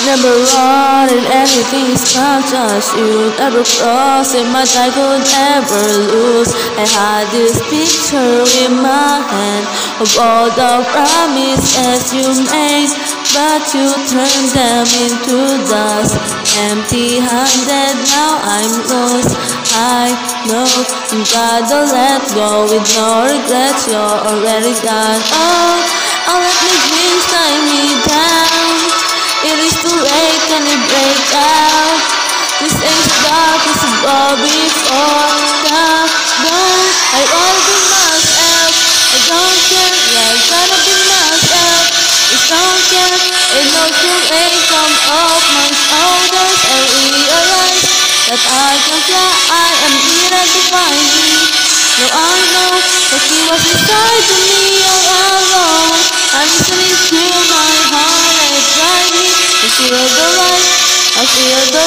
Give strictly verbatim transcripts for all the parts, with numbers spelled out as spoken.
Never wanted anything such as you. Never crossed much I could ever lose. I had this picture in my hand of all the promises you made, but you turned them into dust. Empty-handed, now I'm lost. I know I'm gotta let go with no regrets. You're already gone. Oh, oh, let me dreams tie me down. It is too late, can you break out? This ain't dark, it's a ball before the dawn. I wanna be myself, I don't care, yeah, I gotta be myself. Just don't care, ain't no too late, come off my shoulders. I realize that I can fly, I am here to find me. Now I know that he was inside of me all along. I'm listening to my heart, I drive me. I feel the light, I feel the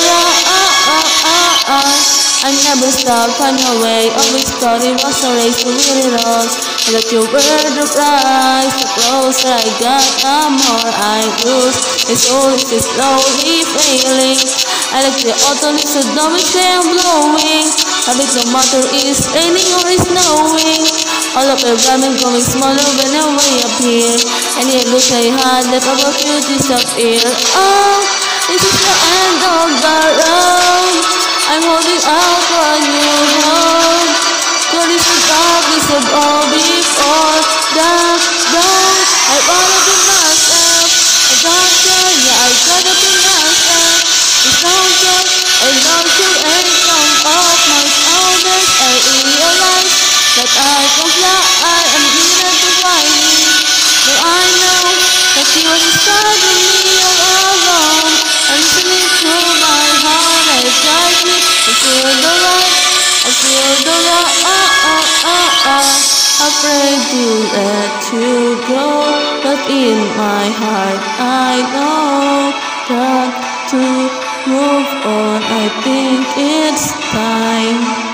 light. I never stopped on your way, always thought it was a race to win it all. That you were the prize, the closer I got, the more I lose. It's always slowly failing. I like the autumn, it's a dumb, it's I'm blowing. I like no matter it's raining or it's snowing. All of your ramen going smaller when I way up here. And yet look I had that about you disappear. Oh, this is the end of the road. I'm holding out for a new hope. What is the darkness of all before the dawn? I wanna be myself. I don't care, yeah, I gotta be myself. Just don't care, I know you ain't come off my shoulders. I realize that I can fly, I am here to find me. But I know that she was inside of me all along. I'm listening to my heart, I drive me. I feel the light, I feel the light. Afraid to let you go, but in my heart I know that to move on. I think it's time.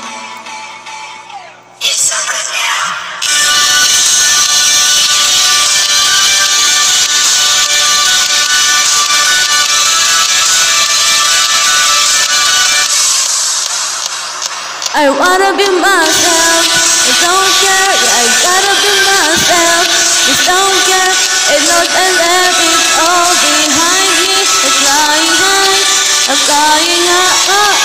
I wanna be myself, I don't care, yeah, I gotta be myself. Just don't care, it's not I left it all behind me. I'm flying high, I'm flying high.